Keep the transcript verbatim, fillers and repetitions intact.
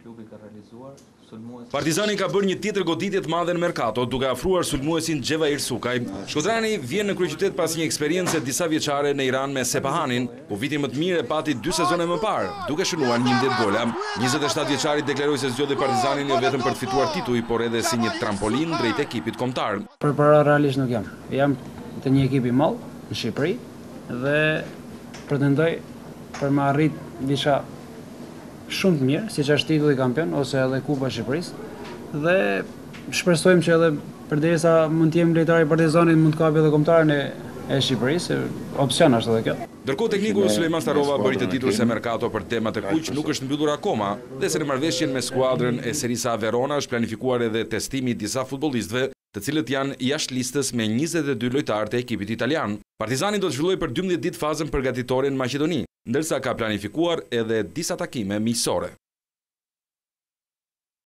Partizani ka bërë një tjetër goditje të madhe në Mercato, duke afruar sulmuesin Xhevair Sukaj. Shkodrani vjen në kryeqytet pas një eksperiencë disa vjeçare në Iran me Sepahanin, ku viti më të mirë e pati dy sezone më parë, duke shënuar njëmbëdhjetë gola. njëzet e shtatë vjeçari deklaroi se zgjodhi Partizanin jo vetëm për të fituar titull, por edhe si një trampolin drejt ekipit kombëtar. Përpara realisht nuk jam. Jam të një ekipi i madh në Shqipëri dhe pretendoj për me arrit diçka shumë të mirë, siç është titulli kampion ose edhe Kupa e Shqipërisë, dhe shpresojmë që edhe përderisa mund të jem lojtar i Partizanit mund të kapë edhe kombëtarin e, e Shqipërisë, opsion është edhe kjo. Ndërkohë tekniku Sulejman Starova bëri të ditur se Mercato për temat e kuq nuk është mbyllur akoma dhe se në marrëveshjen me skuadrën e Serisa Verona është planifikuar edhe testimi i disa futbollistëve, të cilët janë jashtë listës me njëzet e dy lojtarë të ekipit italian. Partizani do të zhvillojë për dymbëdhjetë ditë fazën përgatitore në Maqedoni, ndërsa ka planifikuar edhe disa takime miqësore.